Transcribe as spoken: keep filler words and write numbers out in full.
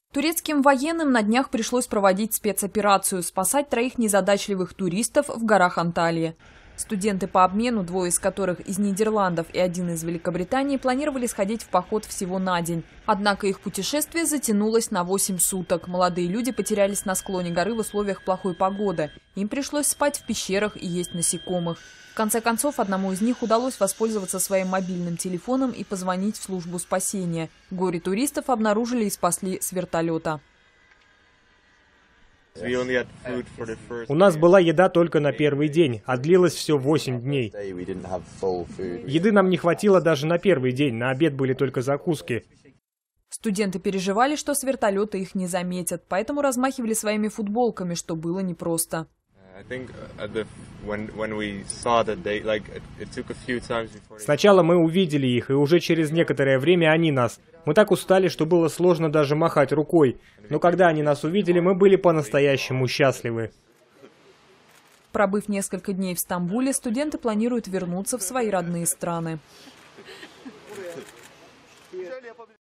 Турецким военным на днях пришлось проводить спецоперацию – спасать троих незадачливых туристов в горах Анталии. Студенты по обмену, двое из которых из Нидерландов и один из Великобритании, планировали сходить в поход всего на день. Однако их путешествие затянулось на восемь суток. Молодые люди потерялись на склоне горы в условиях плохой погоды. Им пришлось спать в пещерах и есть насекомых. В конце концов, одному из них удалось воспользоваться своим мобильным телефоном и позвонить в службу спасения. Горе-туристов обнаружили и спасли с вертолета. У нас была еда только на первый день, а длилось все восемь дней. Еды нам не хватило даже на первый день, на обед были только закуски. Студенты переживали, что с вертолета их не заметят, поэтому размахивали своими футболками, что было непросто. Сначала мы увидели их, и уже через некоторое время они нас. Мы так устали, что было сложно даже махать рукой. Но когда они нас увидели, мы были по-настоящему счастливы. Пробыв несколько дней в Стамбуле, студенты планируют вернуться в свои родные страны.